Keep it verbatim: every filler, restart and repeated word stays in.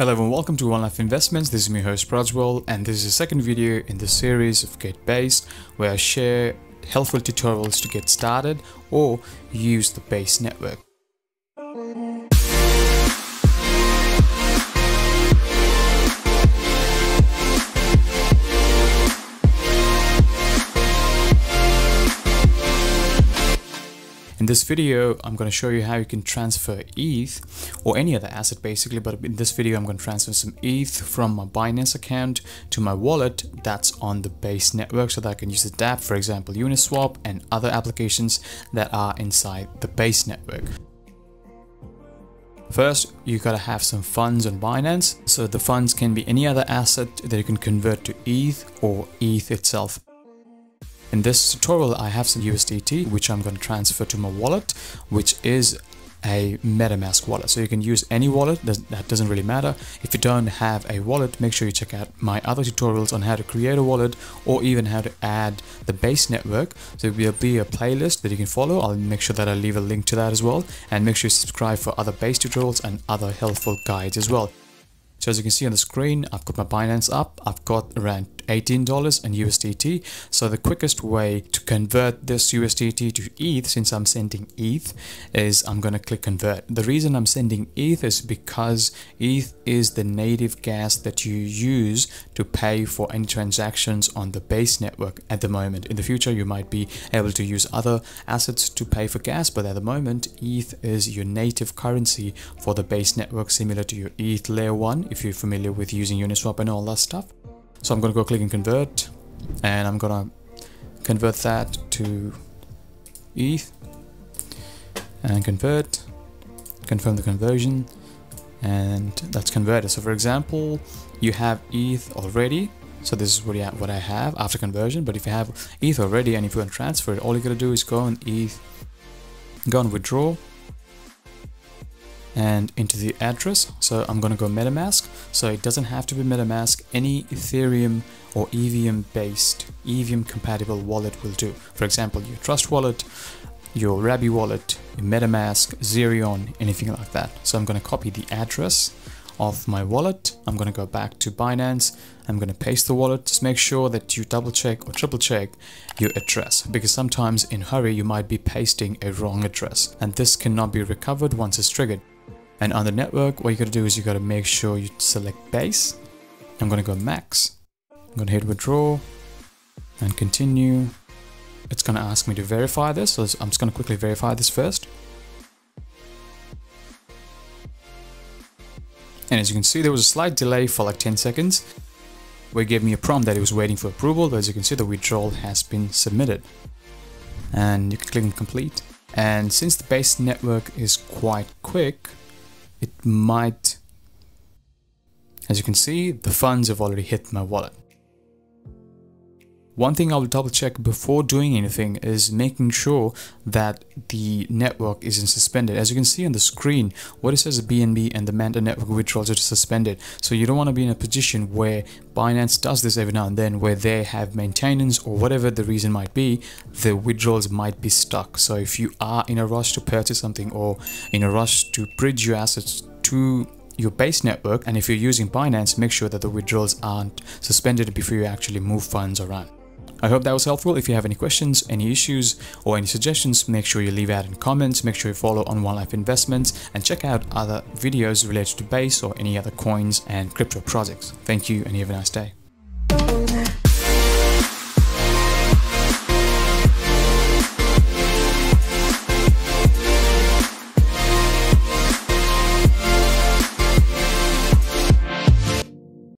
Hello and welcome to One Life Investments. This is my host Prajwal, and this is the second video in the series of Get Base, where I share helpful tutorials to get started or use the Base network. In this video, I'm going to show you how you can transfer E T H or any other asset basically, but in this video I'm going to transfer some E T H from my Binance account to my wallet that's on the Base network so that I can use the dApp, for example Uniswap, and other applications that are inside the Base network. First, you gotta have some funds on Binance, so the funds can be any other asset that you can convert to E T H or E T H itself. In this tutorial, I have some U S D T, which I'm going to transfer to my wallet, which is a MetaMask wallet. So you can use any wallet, that doesn't really matter. If you don't have a wallet, make sure you check out my other tutorials on how to create a wallet or even how to add the Base network. So there will be a playlist that you can follow. I'll make sure that I leave a link to that as well. And make sure you subscribe for other Base tutorials and other helpful guides as well. So as you can see on the screen, I've got my Binance up. I've got around eighteen dollars in U S D T. So the quickest way to convert this U S D T to E T H, since I'm sending E T H, is I'm going to click convert. The reason I'm sending E T H is because E T H is the native gas that you use to pay for any transactions on the Base network at the moment. In the future, you might be able to use other assets to pay for gas, but at the moment, E T H is your native currency for the Base network, similar to your E T H layer one, if you're familiar with using Uniswap and all that stuff. So I'm going to go click and convert, and I'm going to convert that to E T H and convert, confirm the conversion, and that's converted. So for example, you have E T H already. So this is what, you have, what I have after conversion. But if you have E T H already and if you want to transfer it, all you got to do is go on E T H, go on withdraw, and into the address. So I'm going to go MetaMask. So it doesn't have to be MetaMask. Any Ethereum or E V M based, E V M compatible wallet will do. For example, your Trust wallet, your Rabby wallet, your MetaMask, Zerion, anything like that. So I'm going to copy the address of my wallet. I'm going to go back to Binance. I'm going to paste the wallet. Just make sure that you double check or triple check your address, because sometimes in hurry you might be pasting a wrong address, and this cannot be recovered once it's triggered. And on the network, what you got to do is you got to make sure you select Base. I'm going to go max. I'm going to hit withdraw and continue. It's going to ask me to verify this, so I'm just going to quickly verify this first. And as you can see, there was a slight delay for like ten seconds, where it gave me a prompt that it was waiting for approval, but as you can see, the withdrawal has been submitted. And you can click on complete. And since the Base network is quite quick, it might, as you can see, the funds have already hit my wallet. One thing I will double check before doing anything is making sure that the network isn't suspended. As you can see on the screen, what it says B N B and the Manta network withdrawals are suspended. So you don't want to be in a position where Binance does this every now and then, where they have maintenance or whatever the reason might be, the withdrawals might be stuck. So if you are in a rush to purchase something or in a rush to bridge your assets to your Base network, and if you're using Binance, make sure that the withdrawals aren't suspended before you actually move funds around. I hope that was helpful. If you have any questions, any issues, or any suggestions, make sure you leave out in comments. Make sure you follow on One Life Investments and check out other videos related to Base or any other coins and crypto projects. Thank you and you have a nice day.